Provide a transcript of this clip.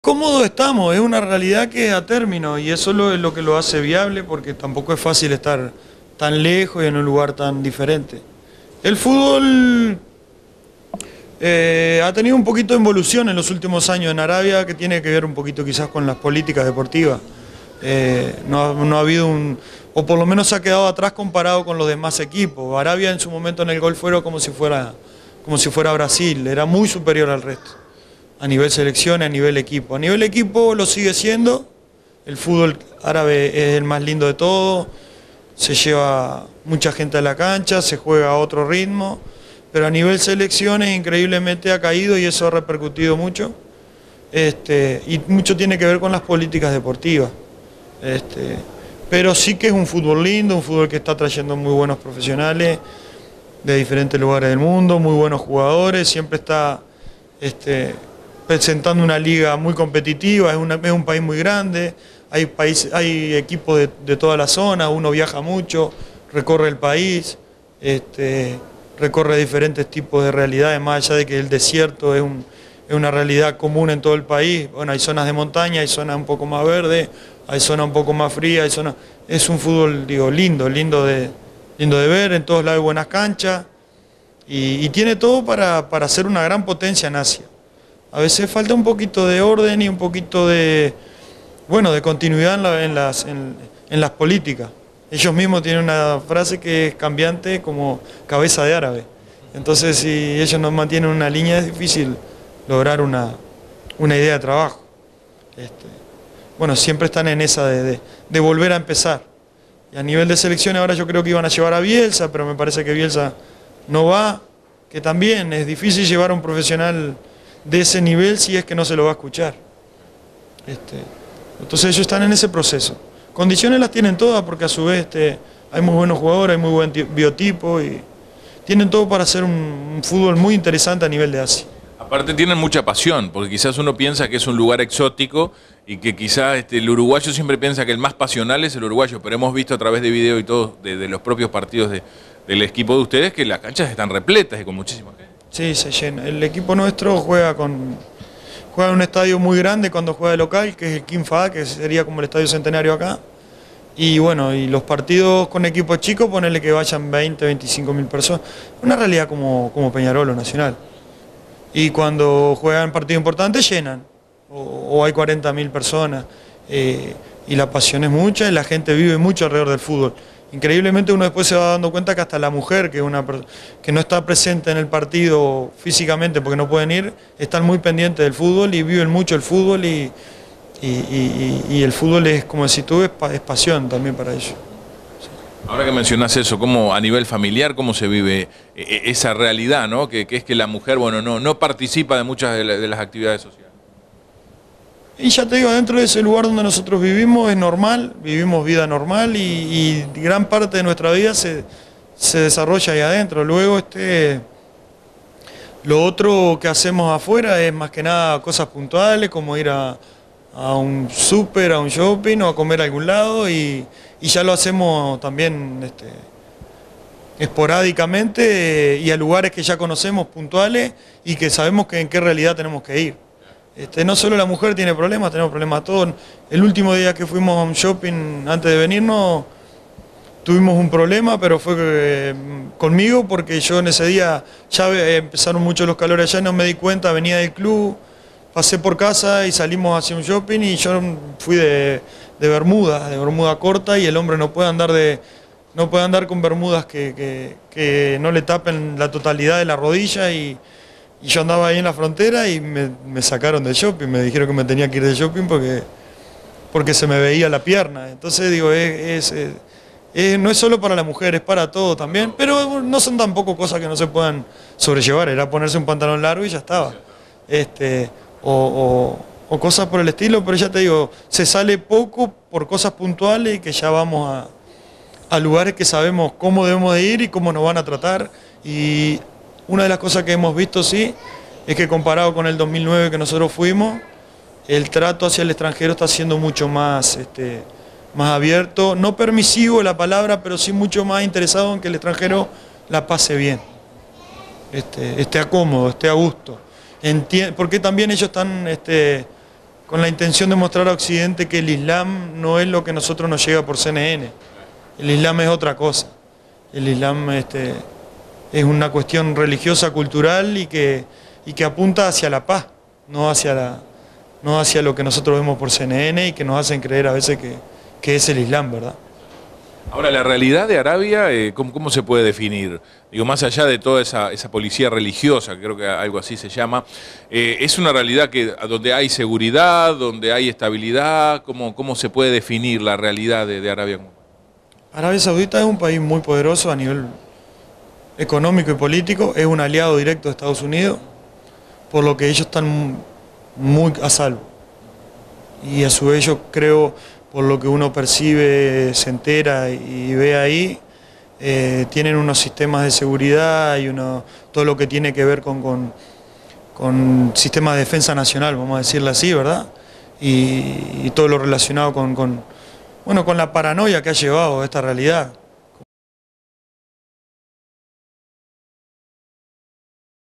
Cómodo estamos, es una realidad que es a término y eso es lo que lo hace viable porque tampoco es fácil estar tan lejos y en un lugar tan diferente. El fútbol ha tenido un poquito de evolución en los últimos años en Arabia que tiene que ver un poquito quizás con las políticas deportivas. No ha habido o por lo menos se ha quedado atrás comparado con los demás equipos. Arabia en su momento en el Golfo era como si fuera Brasil, era muy superior al resto. A nivel selección, a nivel equipo. A nivel equipo lo sigue siendo, el fútbol árabe es el más lindo de todo, se lleva mucha gente a la cancha, se juega a otro ritmo, pero a nivel selecciones increíblemente ha caído y eso ha repercutido mucho. Y mucho tiene que ver con las políticas deportivas. Pero sí que es un fútbol lindo, un fútbol que está trayendo muy buenos profesionales de diferentes lugares del mundo, muy buenos jugadores, siempre está presentando una liga muy competitiva, es un país muy grande, hay equipos de toda la zona, uno viaja mucho, recorre el país, recorre diferentes tipos de realidades, más allá de que el desierto es una realidad común en todo el país. Bueno, hay zonas de montaña, hay zonas un poco más verdes, hay zonas un poco más frías, es un fútbol, digo, lindo de ver, en todos lados hay buenas canchas y tiene todo para ser una gran potencia en Asia. A veces falta un poquito de orden y un poquito de continuidad en las políticas. Ellos mismos tienen una frase que es cambiante como cabeza de árabe. Entonces, si ellos no mantienen una línea, es difícil lograr una idea de trabajo. Siempre están en esa de volver a empezar. Y a nivel de selección ahora yo creo que iban a llevar a Bielsa, pero me parece que Bielsa no va, que también es difícil llevar a un profesional de ese nivel si es que no se lo va a escuchar. Entonces ellos están en ese proceso. Condiciones las tienen todas porque a su vez hay muy buenos jugadores, hay muy buen biotipo y tienen todo para hacer un fútbol muy interesante a nivel de Asia. Aparte tienen mucha pasión, porque quizás uno piensa que es un lugar exótico y que quizás el uruguayo siempre piensa que el más pasional es el uruguayo, pero hemos visto a través de video y todo, de los propios partidos del equipo de ustedes, que las canchas están repletas y con muchísima gente. Sí, se llena. El equipo nuestro juega en un estadio muy grande cuando juega de local, que es el King Fahd, que sería como el Estadio Centenario acá. Y los partidos con equipos chicos, ponerle que vayan 20, 25 mil personas. Una realidad como Peñarol o Nacional. Y cuando juegan partidos importantes llenan, o hay 40.000 personas. Y la pasión es mucha y la gente vive mucho alrededor del fútbol. Increíblemente uno después se va dando cuenta que hasta la mujer, que no está presente en el partido físicamente porque no pueden ir, están muy pendientes del fútbol y viven mucho el fútbol y el fútbol es, como decís tú, es pasión también para ellos. Ahora que mencionás eso, ¿cómo a nivel familiar cómo se vive esa realidad, ¿no? Que es que la mujer no participa de muchas de las actividades sociales? Y ya te digo, dentro de ese lugar donde nosotros vivimos es normal, vivimos vida normal y gran parte de nuestra vida se desarrolla ahí adentro. Luego lo otro que hacemos afuera es más que nada cosas puntuales, como ir a un súper, a un shopping o a comer a algún lado y ya lo hacemos también esporádicamente y a lugares que ya conocemos puntuales y que sabemos en qué realidad tenemos que ir. No solo la mujer tiene problemas, tenemos problemas todos. El último día que fuimos a un shopping antes de venirnos tuvimos un problema, pero fue conmigo porque yo en ese día ya empezaron mucho los calores allá, no me di cuenta, venía del club, pasé por casa y salimos hacia un shopping y yo fui de bermuda corta y el hombre no puede andar con bermudas que no le tapen la totalidad de la rodilla y yo andaba ahí en la frontera y me sacaron del shopping, me dijeron que me tenía que ir del shopping porque se me veía la pierna. Entonces digo, no es solo para la mujer, es para todo también, pero no son tampoco cosas que no se puedan sobrellevar, era ponerse un pantalón largo y ya estaba. O cosas por el estilo, pero ya te digo, se sale poco por cosas puntuales y que ya vamos a lugares que sabemos cómo debemos de ir y cómo nos van a tratar. Y una de las cosas que hemos visto, sí, es que comparado con el 2009 que nosotros fuimos, el trato hacia el extranjero está siendo mucho más abierto, no permisivo la palabra, pero sí mucho más interesado en que el extranjero la pase bien, esté cómodo, esté a gusto. Porque también ellos están con la intención de mostrar a Occidente que el Islam no es lo que a nosotros nos llega por CNN. El Islam es otra cosa. El Islam es una cuestión religiosa, cultural y que apunta hacia la paz, no hacia lo que nosotros vemos por CNN y que nos hacen creer a veces que es el Islam, ¿verdad? Ahora, la realidad de Arabia, ¿cómo se puede definir? Digo, más allá de toda esa policía religiosa, creo que algo así se llama, ¿es una realidad donde hay seguridad, donde hay estabilidad? ¿Cómo se puede definir la realidad de Arabia? Arabia Saudita es un país muy poderoso a nivel económico y político, es un aliado directo de Estados Unidos, por lo que ellos están muy a salvo. Y a su vez yo creo, por lo que uno percibe, se entera y ve ahí, tienen unos sistemas de seguridad y todo lo que tiene que ver con sistemas de defensa nacional, vamos a decirlo así, ¿verdad? Y todo lo relacionado con la paranoia que ha llevado a esta realidad.